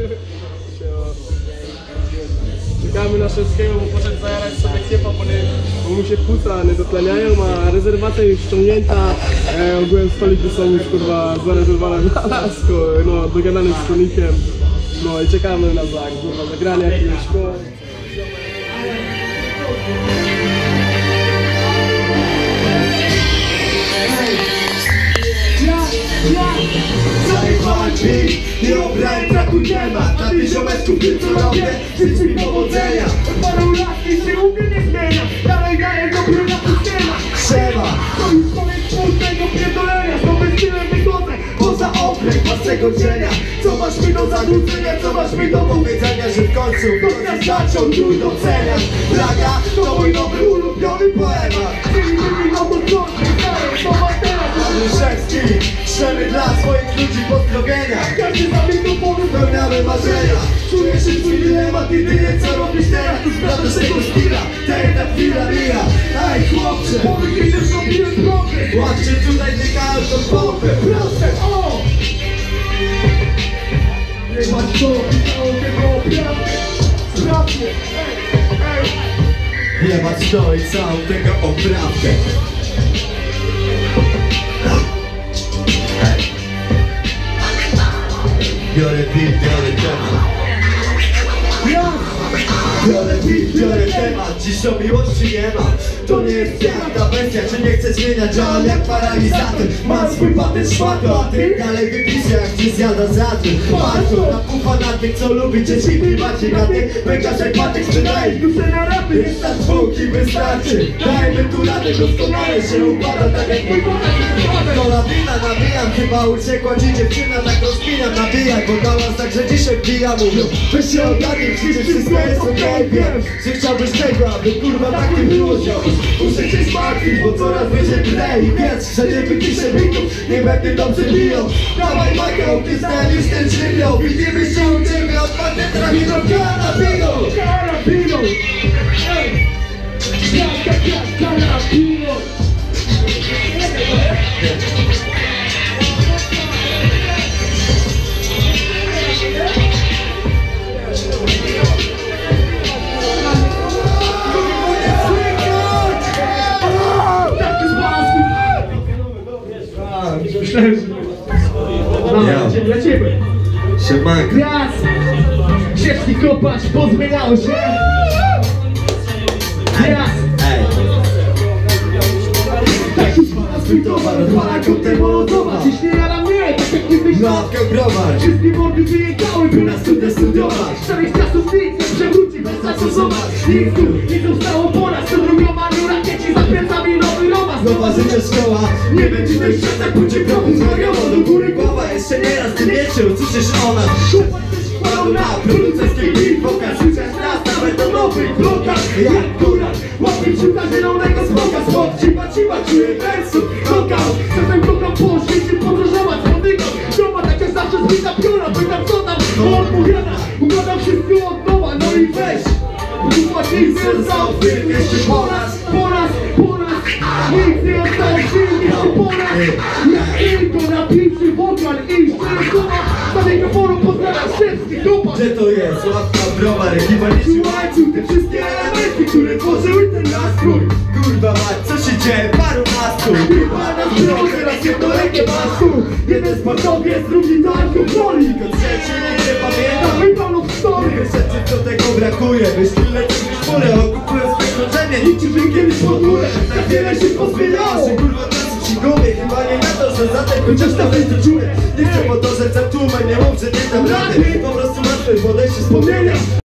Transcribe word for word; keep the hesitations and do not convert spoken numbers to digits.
Czekamy na Szewskiego, bo poszedł zajarać sobie kiepa, bo mu się płuca nie dotleniają, a rezerwacja już ściągnięta. E, ogółem stoliki są już kurwa zarezerwowane na lasko, no dogadany z stolikiem. No i czekamy na za, kurwa, zagranie jakiegoś szkoły. Zajebałem drzwi i obrałem traku nie ma. Na tych ziomeczków tym co robię, życzę mi powodzenia. Od paru lat nic się u mnie nie zmienia. Dalej daję dobry na systema. Trzeba, To już koniec smutnego pierdolenia. Z nowym stylem wychodzę poza okręg własnego cienia. Co masz mi do zarzucenia, co masz mi do powiedzenia, że w końcu ktoś zaczął tu doceniać. Plaga to mój nowy ulubiony poemat. Czyli mi no to co, stary, słowa teraz. Szewski, strzelmy dla swoich ludzi pozdrowienia. Każdy za mikrofonem Pełniamy marzenia. Czuję się twój dylemat, jedynie co robisz teraz to sprawdzasz tego styla. Ta jedna chwila mija. Aj chłopcze, powiedz mi, że zrobiłem progres. łapcie tutaj dykają tą pompę. Proste, o! Nie ma co, pisałem tego oprawę. Sprawdźcie, ej, ej. Jebać to i całą tego oprawkę. Biorę beat, biorę temat. Biorę beat, biorę temat. Dziś o miłości nie ma. To nie jest piękna bestia, czy nie chcę zmieniać, działam jak paralizator. Mam swój patent szmato, a ty dalej wypiszę jak cię zjada zadry. Bardzo napufa na tych, co lubi dzieci klimacie. Na tych pękasz jak patek sprzedajesz. Duszę na rapy, Jest na dwóch i wystarczy. Dajmy tu radę, doskonale się układa tak jak mój to lawina, nawijam, chyba uciekła ci dziewczyna. Tak rozpinam, nabijaj, bo dla was także dzisiaj pija. Mówią, weź się ogarnij, przecież wszystko jest okej. Wiem, że chciałbyś tego, aby kurwa tak nie było ziomuś. Muszę cię zmartwić, bo coraz wyżej klei. Wiedz, że nie wyciszę bitów, nie będę dobrze biją. Dawaj Michael, ty znajdziesz ten żywioł. Widzimy się u ciebie, odpadnę trafiną karabiną. Karabino! Ej! Jaka, jaka, karabino! Myślałem, że... Dobra, lecimy, lecimy! Siemanko. Raz! Szewski kopacz, pozmieniało się! Raz! Ej. Tak już pana swój towar, odpala kątem molotowa. Dziś nie jada mnie, tak jak kiedyś na... Ławkę browar. Wszystkie mordy wyjechały, by na studia studiować. Starych czasów nikt nie przewróci, bez zastosować. Nic tu nie zostało po nas, to drugą manu rakieci za plecami nowy romans. Nowa życia szkoła, nie będzie też przestań, pójdzie kroku zwariował do góry głowa. Jeszcze nieraz ty wiecie, usłyszysz o nas. Wkładał na producenckie beat, pokaż życia nas, nawet do nowych blokach. Jak góra, łapie ciuka zielonego smoka. Smok, cipa, cipa, czuję wersów, knockout. Czasem kocham po świecie podróżować, podygam. Doma tak jak zawsze zbita pióra, pytam co tam odpowiada. Układam wszystko od nowa, no i weź. Płacić za ofyr, jeszcze po raz, po raz, po raz. Nikt nie oddaje film, jeszcze po raz. Ja tylko napiszę wokal i szczerze słowa. Na mikrofonu pozdrawiam Szewski, dupa. Gdzie to jest? Łapka browar, ekipa nie słuchajcie. Te wszystkie elementy, które tworzyły ten nastrój. Kurwa mać, co się dzieje? Paru nastrój. Chyba nas było teraz jednolegie masku. Jeden sportowiec, drugi do alkoholik. A trzeci nigdy pamięta. Wypalą w story. Rzeczy co tego brakuje. Myśli leci w górę, okupują sprzężenie. Niczym by kiedyś w ogóle. Tak wiele się pozmieniało. Że kurwa czasu ci gubię. Chyba nie na to, że za ten chociaż na to czuję. Nie chcę po to, że za tłumę. Nie mów, że nie dam rady. Po prostu martwe podejście wspomnienia.